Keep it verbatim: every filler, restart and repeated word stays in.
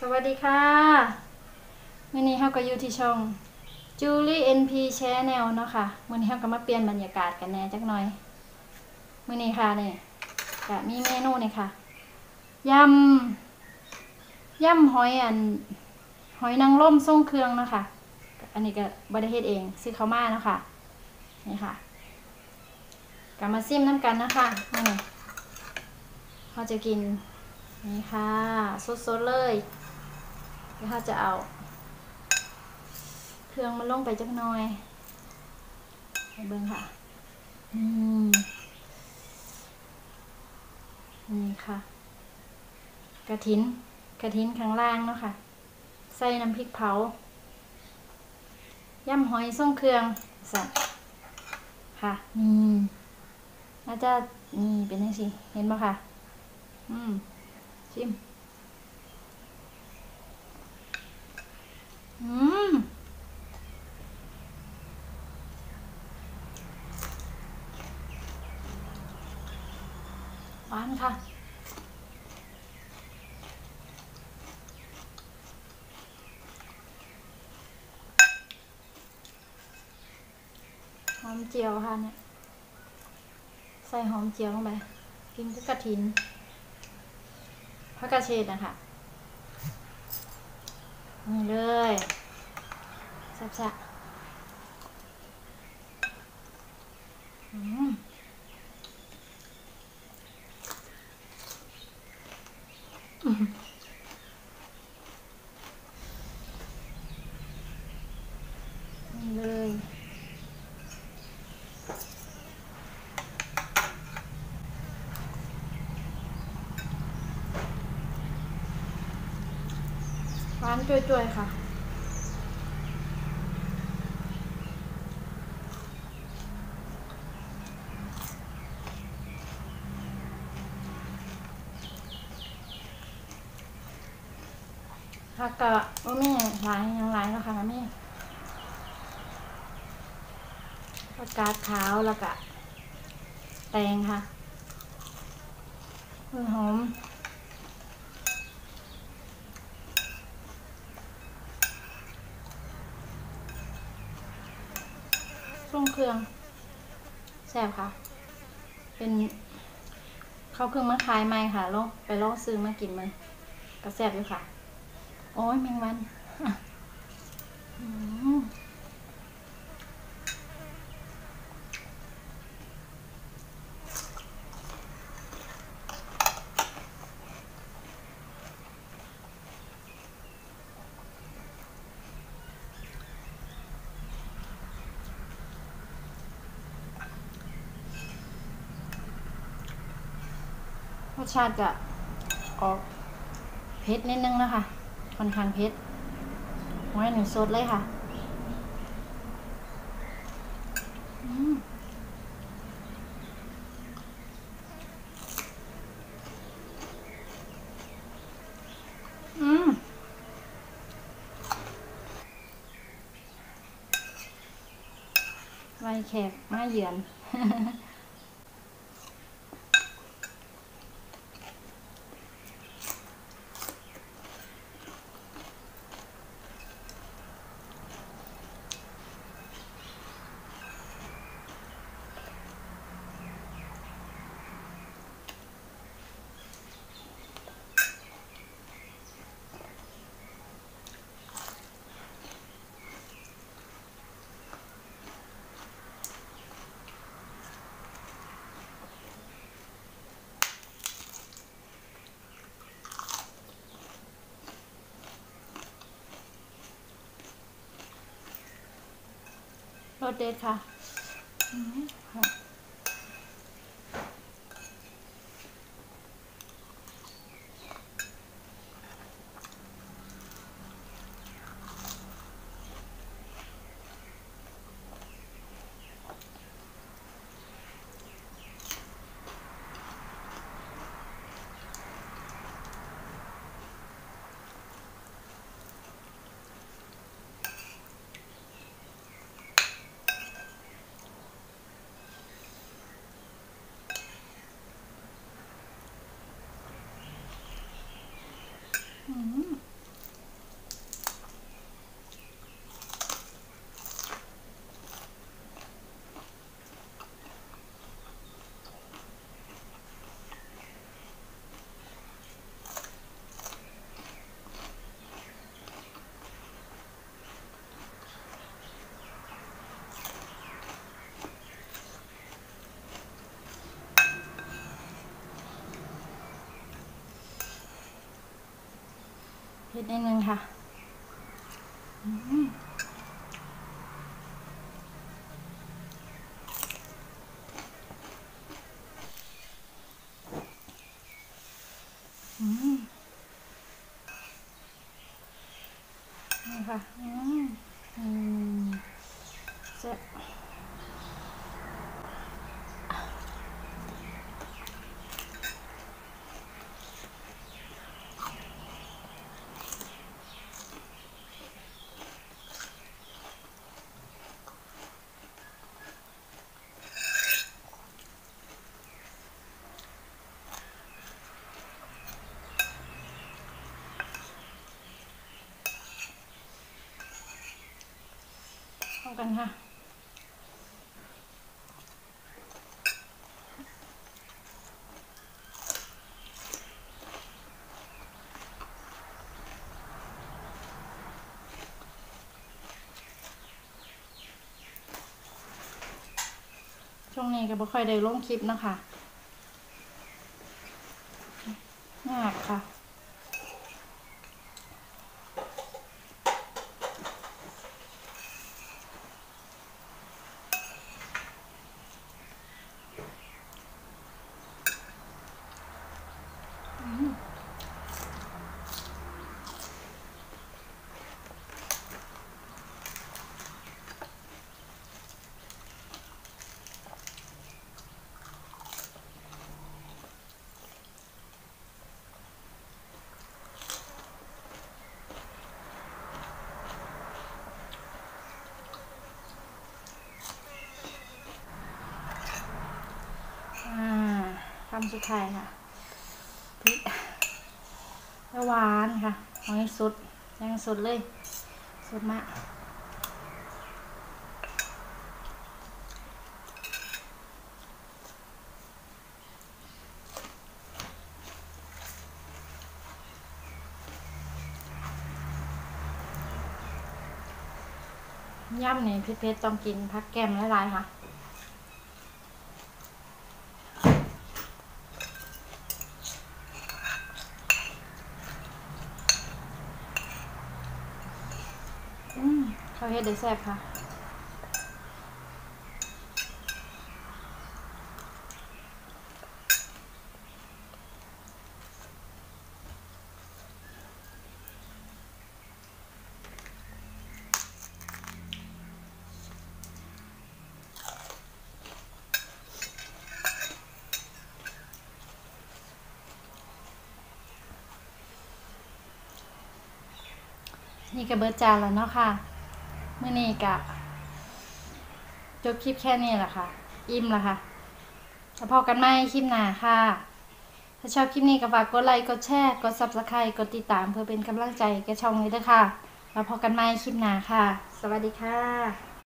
วัสดีค่ะวันนี้เราก็อยู่ที่ช่อง Julie เอ็น พี Channel เนาะค่ะวันนี้เราก็มาเปลี่ยนบรรยากาศกันแน่จักหน่อยวันนี้ค่ะนี่ก็มีเมนูนี่ค่ะยำยำหอยอันหอยนางรมทรงเครื่องเนาะค่ะอันนี้ก็บริเฮ็ดเองซื้อเข้ามาเนาะค่ะนี่ค่ะก็มาซิมน้ำกันนะคะนี่เราจะกินนี่ค่ะสดๆเลยแล้วเราจะเอาเครื่องมันลงไปจักหน่อยให้เบิ่งค่ะอืมนี่ค่ะกระถินกระถินข้างล่างเนาะค่ะใส่น้ำพริกเผายำหอยทรงเครื่องสัตว์ค่ะนี่น่าจะนี่เป็นยังสิเห็นป่ะค่ะอืมชิมอืมหวานค่ะหอมเจียวค่ะเนี่ยใส่หอมเจียวลงไปกินกับกระถินผักกระเฉดนะคะนี่เลยแซ่บๆอืมนี่เลยหวานจ่วยๆค่ะผักกะว่ามีหลายอย่างหลายแล้วค่ะแม่ผักกาดขาวแล้วก็แตงค่ะต้นหอมช่วงเครื่องแซ่บค่ะเป็นเขาเครื่องมาขายใหม่ค่ะลองไปลองซื้อมากินมันก็แซ่บอยู่ค่ะโอ้ยแมงวันรสชาติจะออกเผ็ดนิดนึงนะคะค่อนข้างเผ็ดไว้หนึ่งสดเลยค่ะอืมอืมไว้แขกมาเยือนรสเด็ดค่ะอืมผ็ดนิดนึงค่ะอืมอืมนี่ค่ะอืมอืมแซ่บเข้ากันค่ะช่วงนี้ก็บ่ค่อยได้ลงคลิปนะคะยากค่ะคำสุดท้ายค่ะพริกแล้วหวานค่ะหอยสดยังสดเลยสดมากย่ำเนี่ยเผ็ดๆต้องกินผักแก้มหลายๆค่ะอืมข้าวเฮ็ดได้แซ่บค่ะนี่ก็เบิดจานแล้วเนาะค่ะมื้อนี้ก็จบคลิปแค่นี้แหละค่ะอิ่มแล้วค่ะแล้วพอกันใหม่คลิปหน้าค่ะถ้าชอบคลิปนี้ก็ฝากกดไลค์กดแชร์กด ซับสไครบ์ กดติดตามเพื่อเป็นกำลังใจแก่ช่องนี้ด้วยค่ะแล้วพอกันใหม่คลิปหน้าค่ะสวัสดีค่ะ